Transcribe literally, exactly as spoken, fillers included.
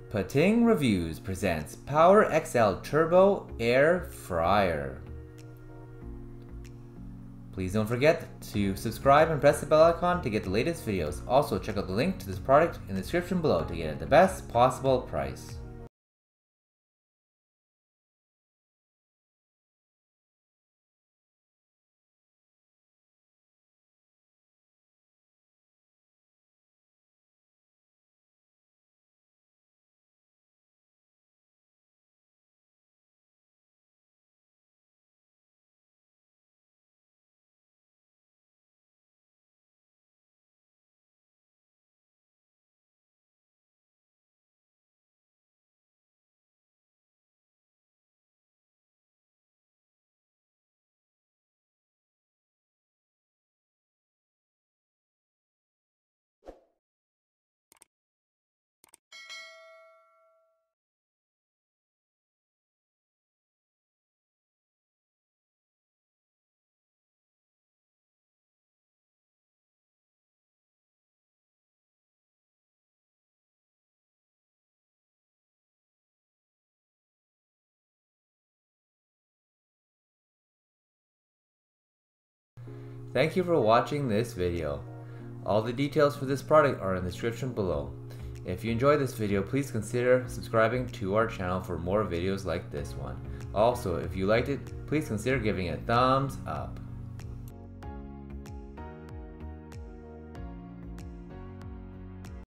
Pating Reviews presents PowerXL Turbo Air Fryer. Please don't forget to subscribe and press the bell icon to get the latest videos. Also, check out the link to this product in the description below to get it at the best possible price. Thank you for watching this video. All the details for this product are in the description below. If you enjoyed this video, please consider subscribing to our channel for more videos like this one. Also, if you liked it, please consider giving it a thumbs up.